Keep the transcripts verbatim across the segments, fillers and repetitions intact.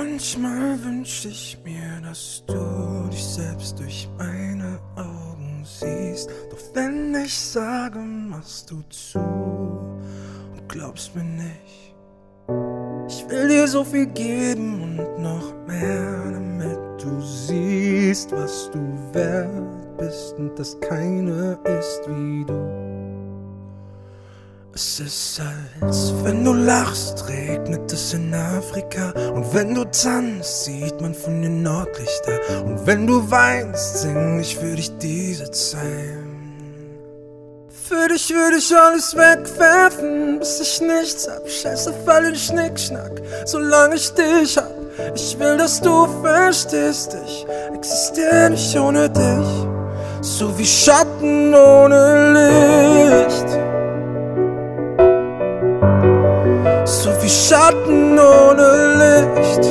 Manchmal wünsch ich mir, dass du dich selbst durch meine Augen siehst. Doch wenn ich sage, machst du zu und glaubst mir nicht. Ich will dir so viel geben und noch mehr, damit du siehst, was du wert bist und dass keine ist wie du. Es ist, als wenn du lachst, regnet es in Afrika. Und wenn du tanzt, sieht man von den Nordlichter. Und wenn du weinst, sing ich für dich diese Zeilen. Für dich würde ich alles wegwerfen, bis ich nichts hab. Scheiß auf allen Schnickschnack, solange ich dich hab. Ich will, dass du verstehst, ich existiere nicht ohne dich. So wie Schatten ohne Licht. So wie Schatten ohne Licht.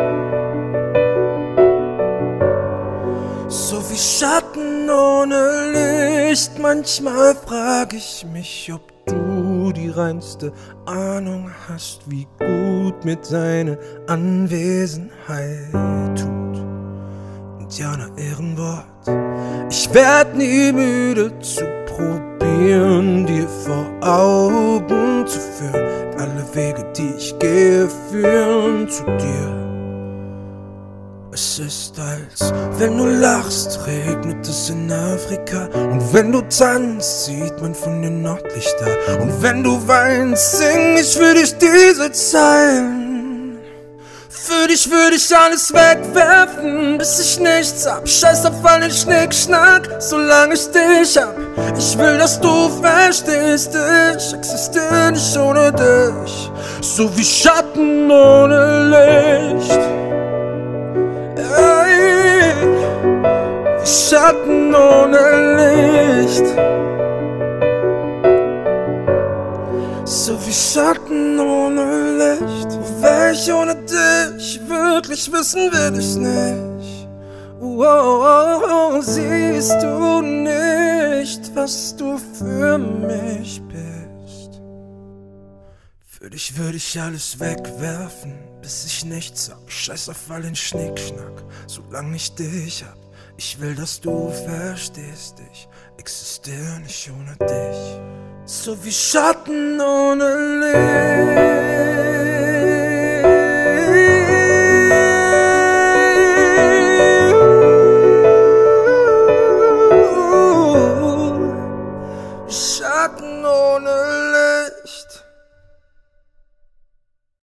So wie Schatten ohne Licht. Manchmal frag ich mich, ob du die reinste Ahnung hast, wie gut mir deine Anwesenheit tut. Indianer Ehrenwort. Ich werd nie müde zu probieren, dir vor Augen zu führen. Alle Wege, die ich gehe, führen zu dir. Es ist, als wenn du lachst, regnet es in Afrika. Und wenn du tanzt, sieht man von den Nordlichter. Und wenn du weinst, sing ich für dich diese Zeilen. Für dich würde ich alles wegwerfen, bis ich nichts hab. Scheiß auf allen Schnickschnack, solange ich dich hab. Ich will, dass du verstehst, ich existiere nicht ohne dich. So wie Schatten ohne Licht. Ey, wie Schatten ohne Licht. So wie Schatten ohne Licht. Wo wär ich ohne dich? Wirklich wissen will ich nicht. Oh, oh, oh, siehst du nicht, was du für mich bist? Für dich würde ich alles wegwerfen, bis ich nichts hab. Scheiß auf allen Schnickschnack, solange ich dich hab. Ich will, dass du verstehst, ich existiere nicht ohne dich. So wie Schatten ohne Licht.